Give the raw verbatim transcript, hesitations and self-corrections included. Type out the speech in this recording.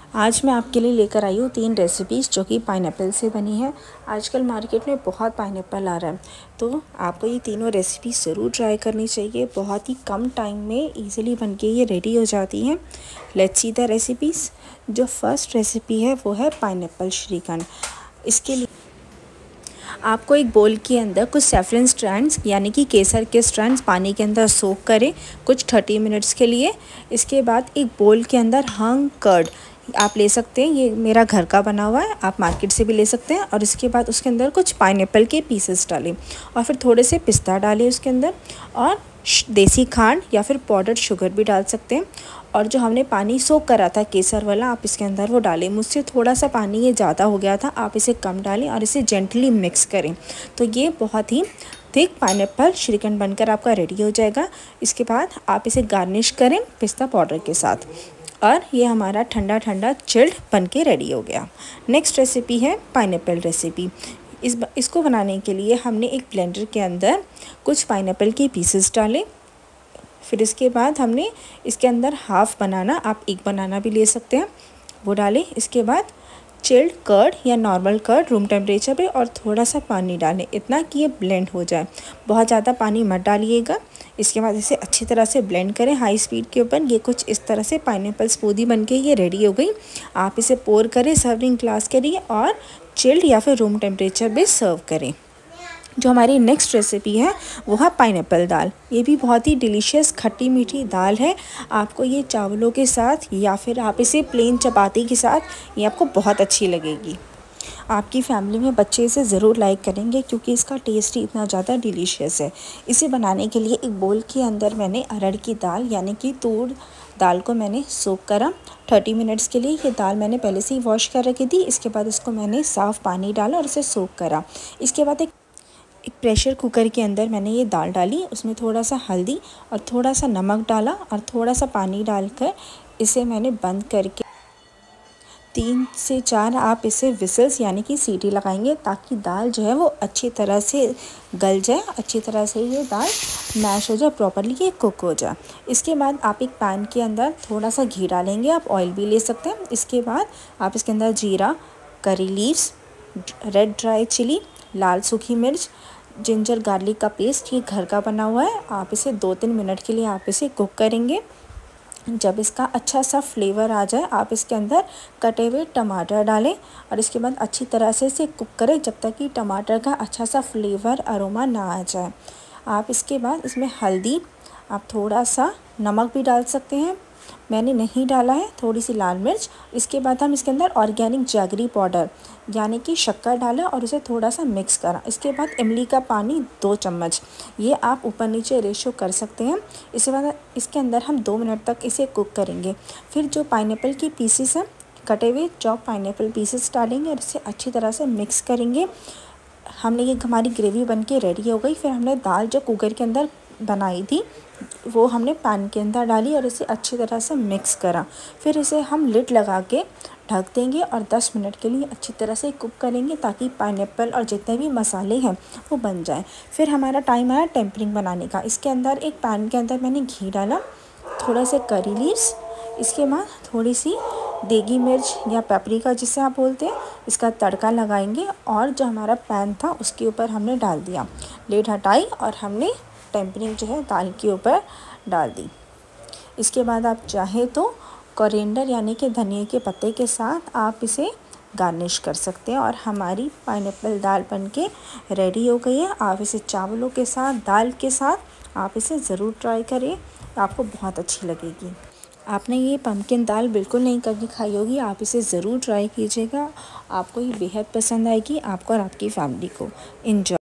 आज मैं आपके लिए लेकर आई हूँ तीन रेसिपीज़ जो कि पाइनएप्पल से बनी है। आजकल मार्केट में बहुत पाइनएप्पल आ रहा है, तो आपको ये तीनों रेसिपीज़ ज़रूर ट्राई करनी चाहिए। बहुत ही कम टाइम में इजीली बनके ये रेडी हो जाती हैं। Let's see the recipes. जो फर्स्ट रेसिपी है वो है पाइनएप्पल श्रीखंड। इसके लिए आपको एक बोल के अंदर कुछ सैफरन स्ट्रैंड्स यानी कि केसर के स्ट्रैंड्स पानी के अंदर सोक करें कुछ थर्टी मिनट्स के लिए। इसके बाद एक बोल के अंदर हंग कर्ड आप ले सकते हैं, ये मेरा घर का बना हुआ है, आप मार्केट से भी ले सकते हैं। और इसके बाद उसके अंदर कुछ पाइनएप्पल के पीसेस डालें और फिर थोड़े से पिस्ता डालें उसके अंदर, और देसी खांड या फिर पाउडर्ड शुगर भी डाल सकते हैं। और जो हमने पानी सोक करा था केसर वाला, आप इसके अंदर वो डालें। मुझसे थोड़ा सा पानी ये ज़्यादा हो गया था, आप इसे कम डालें और इसे जेंटली मिक्स करें। तो ये बहुत ही थिक पाइनएप्पल श्रीखंड बनकर आपका रेडी हो जाएगा। इसके बाद आप इसे गार्निश करें पिस्ता पाउडर के साथ, और ये हमारा ठंडा ठंडा चिल्ड बन के रेडी हो गया। नेक्स्ट रेसिपी है पाइनएप्पल रेसिपी। इस इसको बनाने के लिए हमने एक ब्लेंडर के अंदर कुछ पाइनएप्पल के पीसेस डाले। फिर इसके बाद हमने इसके अंदर हाफ बनाना, आप एक बनाना भी ले सकते हैं, वो डालें। इसके बाद चिल्ड कर्ड या नॉर्मल कर्ड रूम टेम्परेचर पे और थोड़ा सा पानी डालें, इतना कि ये ब्लेंड हो जाए। बहुत ज़्यादा पानी मत डालिएगा। इसके बाद इसे अच्छी तरह से ब्लेंड करें हाई स्पीड के ऊपर। ये कुछ इस तरह से पाइनएप्पल स्मूदी बनके ये रेडी हो गई। आप इसे पोर करें सर्विंग ग्लास के लिए और चिल्ड या फिर रूम टेम्परेचर पे सर्व करें। जो हमारी नेक्स्ट रेसिपी है वो है पाइनएप्पल दाल। ये भी बहुत ही डिलीशियस खट्टी मीठी दाल है। आपको ये चावलों के साथ या फिर आप इसे प्लेन चपाती के साथ, ये आपको बहुत अच्छी लगेगी। आपकी फैमिली में बच्चे इसे ज़रूर लाइक करेंगे क्योंकि इसका टेस्ट ही इतना ज़्यादा डिलीशियस है। इसे बनाने के लिए एक बोल के अंदर मैंने अरहर की दाल यानी कि तूर दाल को मैंने सोक करा थर्टी मिनट्स के लिए। ये दाल मैंने पहले से ही वॉश कर रखी थी। इसके बाद इसको मैंने साफ़ पानी डाला और इसे सोक करा। इसके बाद एक एक प्रेशर कुकर के अंदर मैंने ये दाल डाली, उसमें थोड़ा सा हल्दी और थोड़ा सा नमक डाला और थोड़ा सा पानी डालकर इसे मैंने बंद करके तीन से चार आप इसे विसल्स यानी कि सीटी लगाएंगे ताकि दाल जो है वो अच्छी तरह से गल जाए, अच्छी तरह से ये दाल मैश हो जाए, प्रॉपरली ये कुक हो जाए। इसके बाद आप एक पैन के अंदर थोड़ा सा घी डालेंगे, आप ऑयल भी ले सकते हैं। इसके बाद आप इसके अंदर जीरा, curry leaves, red dry chilli, लाल सूखी मिर्च, जिंजर गार्लिक का पेस्ट, ये घर का बना हुआ है। आप इसे दो तीन मिनट के लिए आप इसे कुक करेंगे। जब इसका अच्छा सा फ्लेवर आ जाए, आप इसके अंदर कटे हुए टमाटर डालें और इसके बाद अच्छी तरह से इसे कुक करें जब तक कि टमाटर का अच्छा सा फ्लेवर अरोमा ना आ जाए। आप इसके बाद इसमें हल्दी, आप थोड़ा सा नमक भी डाल सकते हैं, मैंने नहीं डाला है, थोड़ी सी लाल मिर्च। इसके बाद हम इसके अंदर ऑर्गेनिक जैगरी पाउडर यानी कि शक्कर डाला और इसे थोड़ा सा मिक्स करा। इसके बाद इमली का पानी दो चम्मच, ये आप ऊपर नीचे रेशो कर सकते हैं। इसके बाद इसके अंदर हम दो मिनट तक इसे कुक करेंगे। फिर जो पाइनएप्पल की पीसेस हैं, कटे हुए चॉप पाइनएप्पल पीसेस डालेंगे और इसे अच्छी तरह से मिक्स करेंगे। हमने ये हमारी ग्रेवी बन के रेडी हो गई। फिर हमने दाल जो कुकर के अंदर बनाई थी वो हमने पैन के अंदर डाली और इसे अच्छी तरह से मिक्स करा। फिर इसे हम लिड लगा के ढक देंगे और दस मिनट के लिए अच्छी तरह से कुक करेंगे ताकि पाइनएप्पल और जितने भी मसाले हैं वो बन जाएं। फिर हमारा टाइम आया टेम्परिंग बनाने का। इसके अंदर एक पैन के अंदर मैंने घी डाला, थोड़ा से करी लीव्स, इसके बाद थोड़ी सी देगी मिर्च या पेपरिका जिसे आप बोलते हैं, इसका तड़का लगाएंगे और जो हमारा पैन था उसके ऊपर हमने डाल दिया। लिड हटाई और हमने टेम्परिंग जो है दाल के ऊपर डाल दी। इसके बाद आप चाहे तो कोरिएंडर यानी कि धनिया के पत्ते के साथ आप इसे गार्निश कर सकते हैं। और हमारी पाइनएप्पल दाल बनके रेडी हो गई है। आप इसे चावलों के साथ, दाल के साथ आप इसे ज़रूर ट्राई करें, आपको बहुत अच्छी लगेगी। आपने ये पम्पकिन दाल बिल्कुल नहीं कभी खाई होगी, आप इसे ज़रूर ट्राई कीजिएगा। आपको ये बेहद पसंद आएगी, आपको और आपकी फैमिली को। एंजॉय।